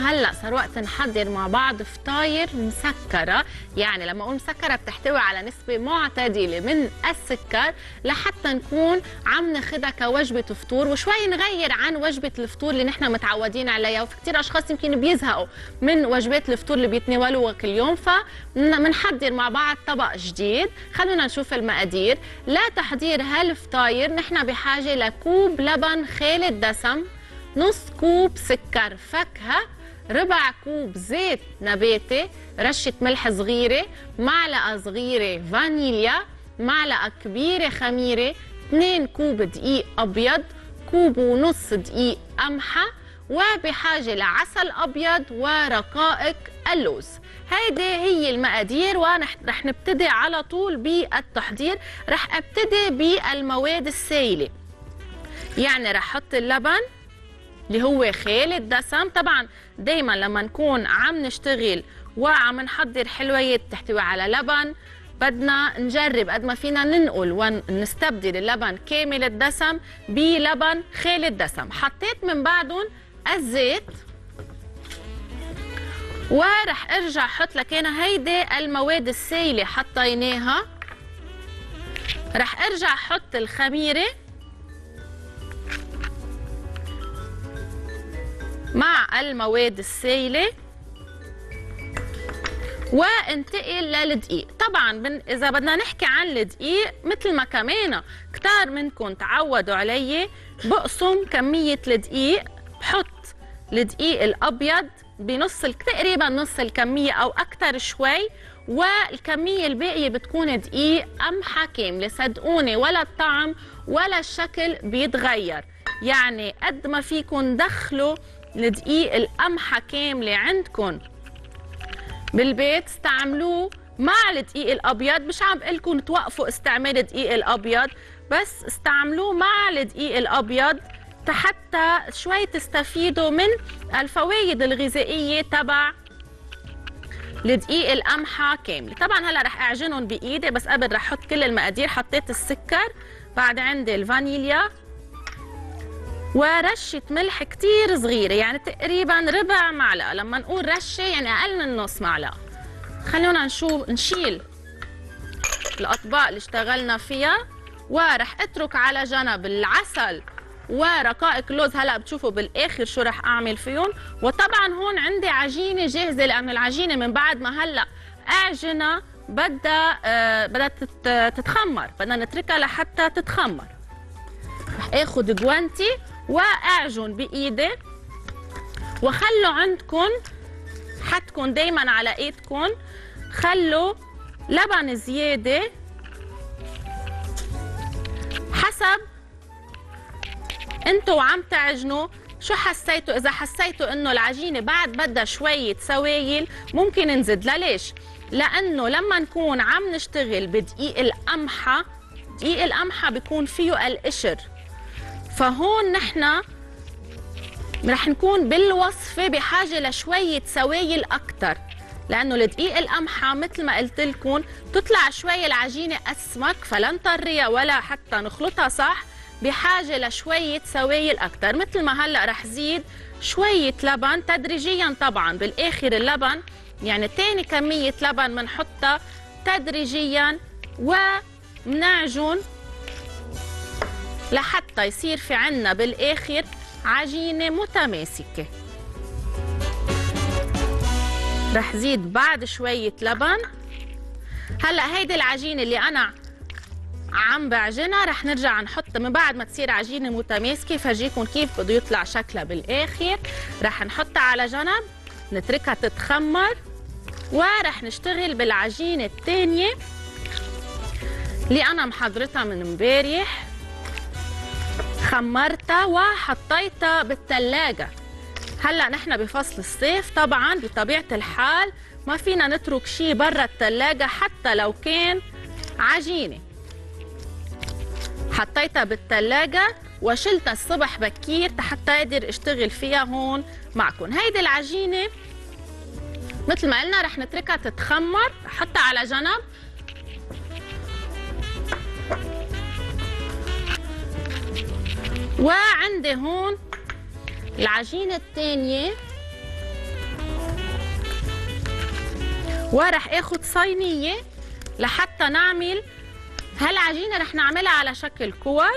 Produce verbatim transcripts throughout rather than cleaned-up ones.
هلا صار وقت نحضر مع بعض فطاير مسكره، يعني لما اقول مسكره بتحتوي على نسبه معتدله من السكر لحتى نكون عم ناخذها كوجبه فطور، وشوي نغير عن وجبه الفطور اللي نحن متعودين عليها، وفي كثير اشخاص يمكن بيزهقوا من وجبات الفطور اللي بيتناولوها كل يوم، فبنحضر مع بعض طبق جديد. خلونا نشوف المقادير. لتحضير هالفطاير نحن بحاجه لكوب لبن خالي الدسم، نص كوب سكر فاكهة، ربع كوب زيت نباتي، رشة ملح صغيرة، معلقة صغيرة فانيليا، معلقة كبيرة خميرة، اثنين كوب دقيق أبيض، كوب ونص دقيق قمحة، وبحاجة لعسل أبيض ورقائق اللوز. هيدي هي المقادير ورح نبتدي على طول بالتحضير. رح ابتدي بالمواد السائلة، يعني رح احط اللبن اللي هو خالي الدسم. طبعا دايما لما نكون عم نشتغل وعم نحضر حلويات تحتوي على لبن بدنا نجرب قد ما فينا ننقل ونستبدل اللبن كامل الدسم بلبن خالي الدسم. حطيت من بعدهم الزيت ورح ارجع احط لكان هيدي المواد السائله حطيناها. رح ارجع احط الخميره مع المواد السائله وانتقل للدقيق. طبعا اذا بدنا نحكي عن الدقيق مثل ما كمان كتار منكم تعودوا علي، بقسم كميه الدقيق، بحط الدقيق الابيض بنص تقريبا نص الكميه او اكثر شوي، والكميه الباقيه بتكون دقيق قمحه كامله. صدقوني ولا الطعم ولا الشكل بيتغير، يعني قد ما فيكم دخلوا الدقيق القمحه كامله عندكم بالبيت استعملوه مع الدقيق الابيض. مش عم بقول لكم توقفوا استعمال الدقيق الابيض، بس استعملوه مع الدقيق الابيض حتى شوي تستفيدوا من الفوائد الغذائيه تبع الدقيق القمحه كامله. طبعا هلا رح اعجنهم بايدي، بس قبل رح احط كل المقادير. حطيت السكر، بعد عندي الفانيليا ورشه ملح كتير صغيره، يعني تقريبا ربع معلقه. لما نقول رشه يعني اقل من نص معلقه. خلونا نشوف نشيل الاطباق اللي اشتغلنا فيها، ورح اترك على جنب العسل ورقائق اللوز. هلا بتشوفوا بالاخر شو رح اعمل فيهم. وطبعا هون عندي عجينه جاهزه، لانه العجينه من بعد ما هلا اعجنها بدها آه بدها تتخمر، بدنا نتركها لحتى تتخمر. رح اخذ جوانتي واعجن بايدي، وخلوا عندكم حدكم دايما على ايدكم، خلوا لبن زياده حسب انتوا وعم تعجنوا شو حسيتوا. اذا حسيتوا انه العجينه بعد بدها شويه سوايل ممكن نزيد. ليش؟ لانه لما نكون عم نشتغل بدقيق القمحه، دقيق القمحه بيكون فيه القشر، فهون نحن رح نكون بالوصفه بحاجه لشويه سوايل اكثر، لانه الدقيق القمحه مثل ما قلت لكم تطلع شوي العجينه اسمك، فلن طريها ولا حتى نخلطها صح، بحاجه لشويه سوايل اكثر. مثل ما هلا رح زيد شويه لبن تدريجيا، طبعا بالاخر اللبن يعني ثاني كميه لبن بنحطها تدريجيا، وبنعجن لحتى يصير في عنا بالاخر عجينه متماسكه. رح زيد بعد شويه لبن. هلا هيدي العجينه اللي انا عم بعجنها رح نرجع نحط من بعد ما تصير عجينه متماسكه، فرجيكم كيف بده يطلع شكلها بالاخر. رح نحطها على جنب نتركها تتخمر، ورح نشتغل بالعجينه الثانيه اللي انا محضرتها من امبارح، خمرتها وحطيتها بالثلاجه. هلا نحن بفصل الصيف، طبعا بطبيعه الحال ما فينا نترك شيء برا الثلاجه حتى لو كان عجينه. حطيتها بالثلاجه وشلتها الصبح بكير حتى اقدر اشتغل فيها هون معكم. هيدي العجينه مثل ما قلنا رح نتركها تتخمر، حطها على جنب. وعندي هون العجينه الثانيه ورح اخد صينيه لحتى نعمل هالعجينه. رح نعملها على شكل كور.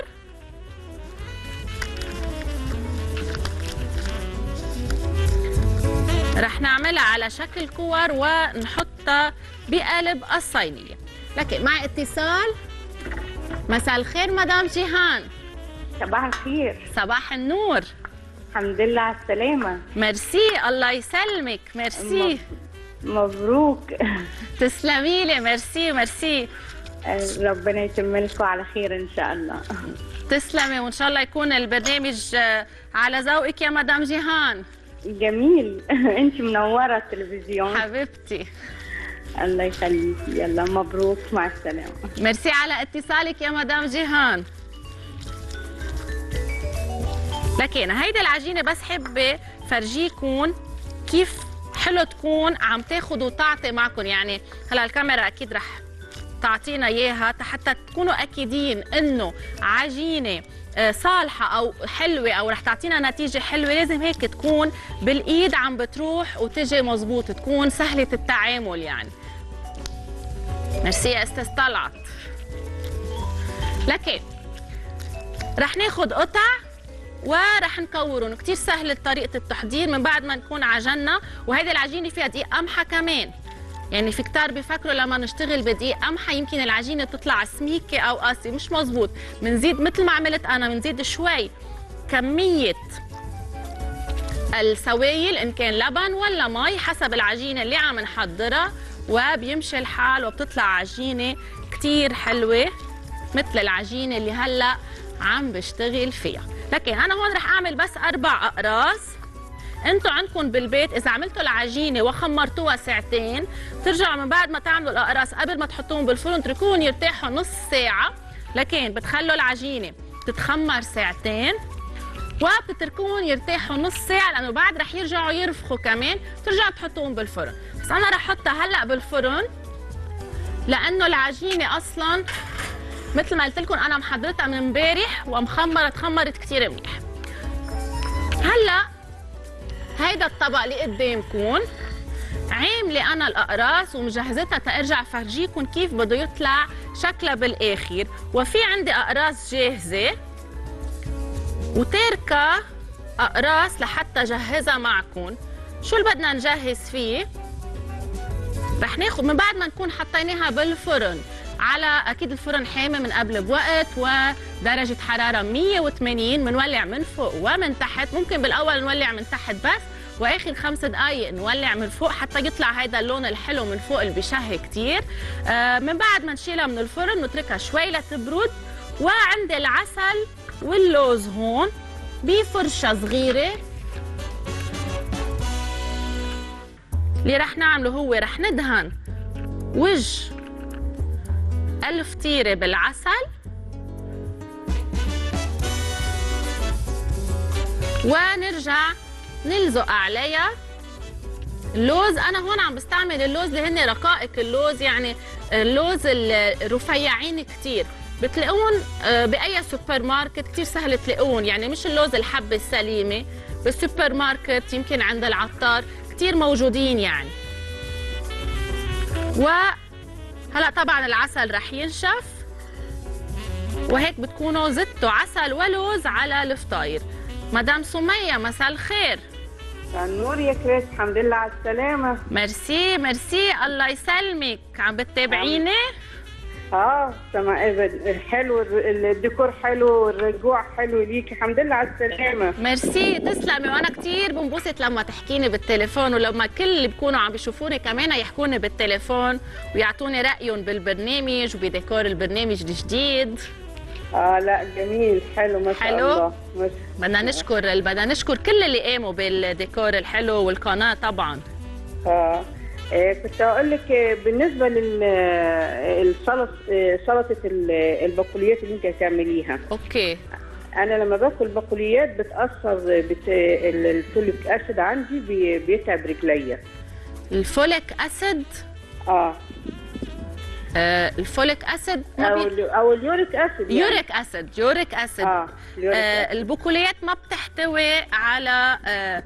رح نعملها على شكل كور ونحطها بقلب الصينيه. لكن معي اتصال. مساء الخير مدام جيهان. صباح الخير. صباح النور. الحمد لله على السلامة. ميرسي، الله يسلمك. ميرسي. مبروك. تسلمي لي. ميرسي ميرسي. ربنا يتم لكم على خير ان شاء الله. تسلمي، وان شاء الله يكون البرنامج على ذوقك يا مدام جيهان. جميل. انت منورة التلفزيون حبيبتي. الله يخليكي. يلا مبروك، مع السلامة. ميرسي على اتصالك يا مدام جيهان. لكن هيدي العجينه بس حبه فرجيكم كيف حلو تكون عم تاخذ وتعطي معكم. يعني هلا الكاميرا اكيد رح تعطينا اياها حتى تكونوا اكيدين انه عجينه صالحه او حلوه او رح تعطينا نتيجه حلوه. لازم هيك تكون بالايد عم بتروح وتجي مزبوط، تكون سهله التعامل يعني. ميرسي يا استاذ طلعت. لكن رح ناخذ قطع ورح نكورهم. كتير سهل طريقه التحضير من بعد ما نكون عجنا. وهيدي العجينه فيها دقيق قمحه كمان. يعني في كتار بيفكروا لما نشتغل بدقيق قمحه يمكن العجينه تطلع سميكه او قاسيه. مش مزبوط. بنزيد مثل ما عملت انا، بنزيد شوي كميه السوائل ان كان لبن ولا مي حسب العجينه اللي عم نحضرها، وبيمشي الحال وبتطلع عجينه كتير حلوه مثل العجينه اللي هلا عم بشتغل فيها. لكن انا هون رح اعمل بس اربع اقراص. انتوا عندكم بالبيت اذا عملتوا العجينه وخمرتوها ساعتين، ترجعوا من بعد ما تعملوا الاقراص قبل ما تحطوهم بالفرن تركوهم يرتاحوا نص ساعه. لكن بتخلوا العجينه تتخمر ساعتين وبتتركوهم يرتاحوا نص ساعه، لانه بعد رح يرجعوا يرفخوا كمان، ترجعوا تحطوهم بالفرن. بس انا رح احطها هلا بالفرن لانه العجينه اصلا مثل ما قلت لكم انا محضرتها من امبارح ومخمره، تخمرت كثير منيح. هلا هيدا الطبق اللي قدامكم عامله انا الاقراص ومجهزتها تارجع فرجيكم كيف بده يطلع شكلها بالاخر. وفي عندي اقراص جاهزه وتاركه اقراص لحتى جهزها معكم. شو اللي بدنا نجهز فيه؟ رح ناخذ من بعد ما نكون حطيناها بالفرن على اكيد الفرن حامي من قبل بوقت ودرجه حراره مية وثمانين، بنولع من فوق ومن تحت. ممكن بالاول نولع من تحت بس، واخر خمس دقائق نولع من فوق حتى يطلع هيدا اللون الحلو من فوق اللي بيشهي كثير. آه من بعد ما نشيلها من الفرن نتركها شوي لتبرد. وعندي العسل واللوز هون بفرشه صغيره. اللي رح نعمله هو رح ندهن وجه الفطيرة بالعسل ونرجع نلزق عليها اللوز. انا هون عم بستعمل اللوز اللي هن رقائق اللوز، يعني اللوز الرفيعين كتير بتلاقون باي سوبر ماركت، كتير سهل تلاقون. يعني مش اللوز الحبة السليمة بالسوبر ماركت، يمكن عند العطار كتير موجودين يعني. و هلا طبعا العسل رح ينشف وهيك بتكونوا زدتوا عسل ولوز على الفطاير. مدام سمية مساء الخير. مساء النور يا كريس. الحمد لله على السلامة. ميرسي ميرسي، الله يسلمك. عم بتتابعيني؟ اه سما حلو، الديكور حلو والرجوع حلو ليكي. الحمد لله على السلامة. ميرسي تسلمي. وانا كثير بنبسط لما تحكيني بالتليفون، ولما كل اللي بيكونوا عم بيشوفوني كمان يحكوني بالتليفون ويعطوني رأيهم بالبرنامج وبديكور البرنامج الجديد. اه لا جميل حلو ما شاء حلو. الله. بدنا نشكر بدنا نشكر كل اللي قاموا بالديكور الحلو والقناة طبعا. اه كنت اقول لك بالنسبه للسلطه سلطه البقوليات اللي انت هتعمليها. اوكي. انا لما باكل بقوليات بتاثر بت... الفوليك اسيد عندي بي... بيتعب رجليا. الفوليك اسيد؟ اه آه الفوليك اسيد او بي... او اليوريك اسيد يعني. يوريك اسيد يوريك اسيد. اه, آه البقوليات ما بتحتوي على آه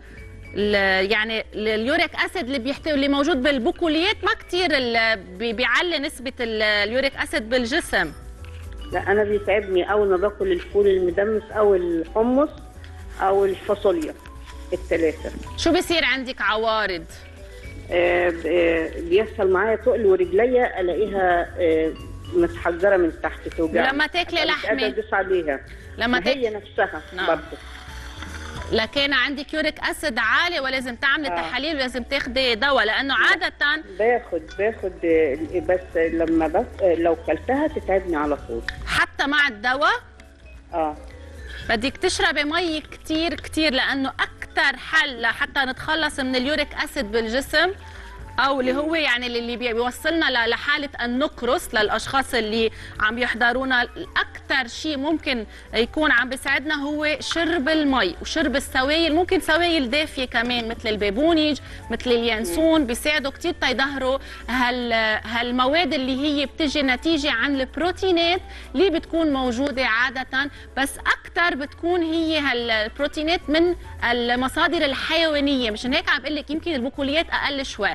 يعني اليوريك اسيد اللي بيحتوي اللي موجود بالبقوليات ما كثير بيعلي نسبه اليوريك اسيد بالجسم. لا انا بيتعبني اول ما باكل الفول المدمس او الحمص او الفاصوليا الثلاثه. شو بيصير عندك عوارض؟ آه بيحصل معايا تقل ورجليا الاقيها آه متحجره من تحت توجعني. لما تاكلي لحمه مش قادره ادوس عليها. لما تاك... هي نفسها نعم. برضه. لكن عندك يوريك اسيد عالي ولازم تعملي آه. تحاليل ولازم تاخدي دواء لانه عاده باخد باخد بس لما بس لو كلتها تتعبني على طول. حتى مع الدواء؟ اه بدك تشربي مي كتير كتير لانه اكثر حل لحتى نتخلص من اليوريك اسيد بالجسم او اللي هو يعني اللي بيوصلنا لحاله النقرس للاشخاص اللي عم يحضرونا، اكثر شيء ممكن يكون عم بيساعدنا هو شرب المي وشرب السوائل، ممكن سوائل دافيه كمان مثل البابونج مثل اليانسون بيساعدوا كثير تيظهروا هال هالمواد اللي هي بتجي نتيجه عن البروتينات اللي بتكون موجوده عاده، بس اكثر بتكون هي هالبروتينات من المصادر الحيوانيه، مشان هيك عم بقول لك يمكن البقوليات اقل شوي.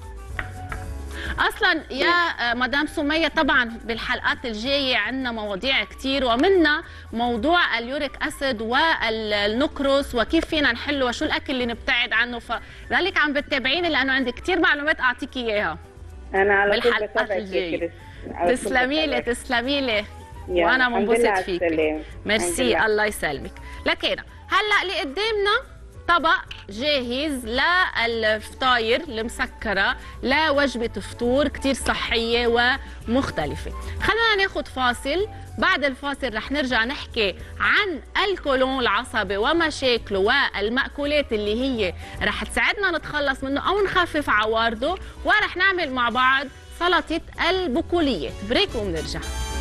اصلا يا مدام سميه طبعا بالحلقات الجايه عندنا مواضيع كثير ومنها موضوع اليوريك اسيد والنقرس وكيف فينا نحله وشو الاكل اللي نبتعد عنه، فلذلك عم بتتابعيني لانه عندي كثير معلومات اعطيك اياها انا على بالحلقات الجايه. تسلمي لي تسلمي لي وانا منبسط فيك. ميرسي الله يسلمك. لكن هلا اللي قدامنا طبق جاهز للفطاير المسكرة لوجبة فطور كتير صحية ومختلفة. خلينا ناخد فاصل، بعد الفاصل رح نرجع نحكي عن القولون العصبي ومشاكله والمأكولات اللي هي رح تساعدنا نتخلص منه أو نخفف عوارضه، ورح نعمل مع بعض سلطة البقوليات. بريك وبنرجع.